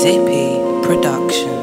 Zippy Production.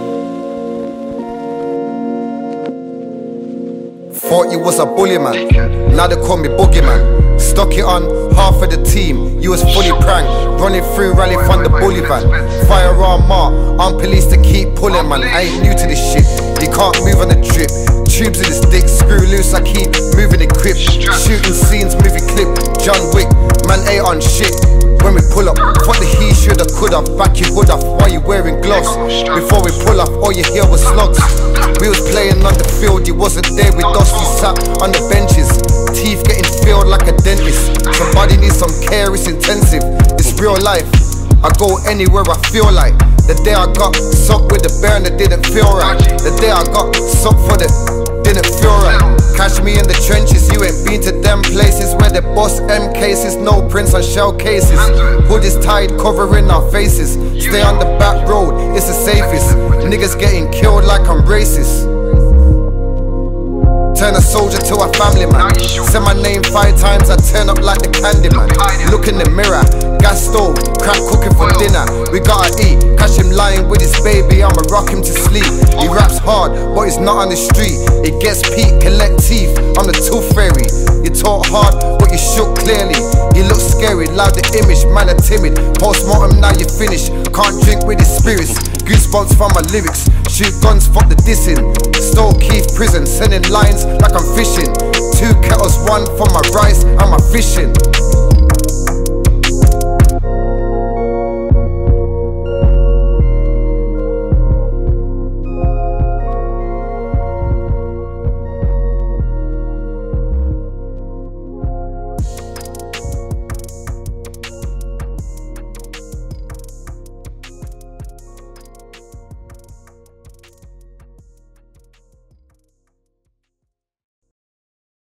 Thought you was a bully man, now they call me boogeyman. Stuck it on half of the team, you was fully pranked. Running through rally from the bully van. Firearm mark, on police to keep pulling man. I ain't new to this shit, you can't move on the trip. Tubes in the stick, screw loose, I keep moving the grip. Shooting scenes, movie clip, John Wick, man ain't on shit. When we pull up, fuck the he shoulda, coulda. Back your hood off, why you wearing gloves? Before we pull off, all you hear was slugs. We was playing on the field, you wasn't there with us. You sat on the benches, teeth getting filled like a dentist. Somebody needs some care, it's intensive, it's real life. I go anywhere I feel like. The day I got sucked with the bear and it didn't feel right. The day I got sucked for the didn't feel right. Catch me in the trenches, you ain't been to them places where they bust M cases, no prints on shell cases. Hood is tied, covering our faces. Stay on the back road, it's the safest. Niggas getting killed like I'm racist. Turn a soldier to a family man. Say my name 5 times, I turn up like the candy man. Look in the mirror, gas stove, crap cooking for dinner. We gotta eat, catch him lying with his baby, I'ma rock him to sleep. He raps hard, but he's not on the street. It gets peak, collect teeth, I'm the tooth fairy. You talk hard, but you shook clearly. He looks scary, loud the image, man are timid. Post-mortem, now you finish, can't drink with his spirits. Goosebumps from my lyrics, shoot guns, fuck the dissing. Stole Keith prison, sending lines like I'm fishing. 2 kettles, 1 for my rice and my fishing.